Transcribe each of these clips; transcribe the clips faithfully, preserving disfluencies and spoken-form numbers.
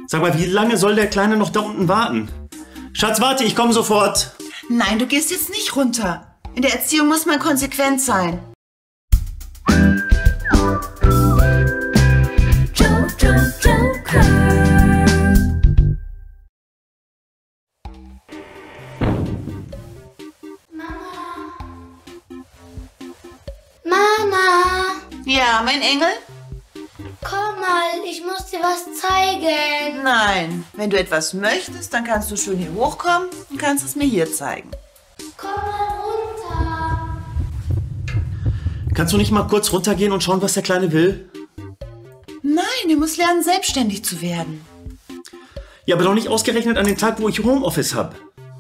Sag mal, wie lange soll der Kleine noch da unten warten? Schatz, warte, ich komme sofort. Nein, du gehst jetzt nicht runter. In der Erziehung muss man konsequent sein. Mama! Ja, mein Engel? Komm mal, ich muss dir was zeigen. Nein, wenn du etwas möchtest, dann kannst du schön hier hochkommen und kannst es mir hier zeigen. Komm mal runter. Kannst du nicht mal kurz runtergehen und schauen, was der Kleine will? Nein, er muss lernen, selbstständig zu werden. Ja, aber doch nicht ausgerechnet an dem Tag, wo ich Homeoffice habe.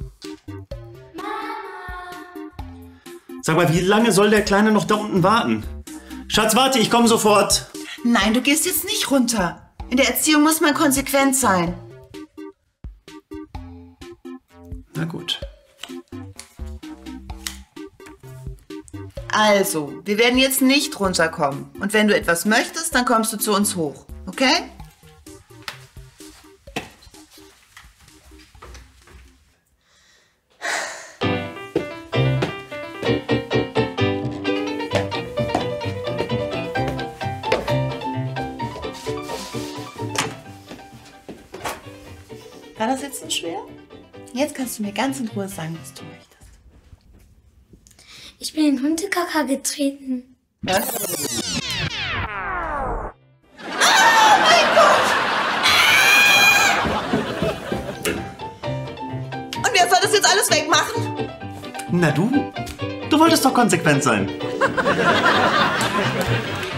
Sag mal, wie lange soll der Kleine noch da unten warten? Schatz, warte, ich komme sofort. Nein, du gehst jetzt nicht runter. In der Erziehung muss man konsequent sein. Na gut. Also, wir werden jetzt nicht runterkommen. Und wenn du etwas möchtest, dann kommst du zu uns hoch. Okay? War das jetzt so schwer? Jetzt kannst du mir ganz in Ruhe sagen, was du möchtest. Ich bin in Hundekacke getreten. Was? Oh mein Gott! Und wer soll das jetzt alles wegmachen? Na du? Du wolltest doch konsequent sein.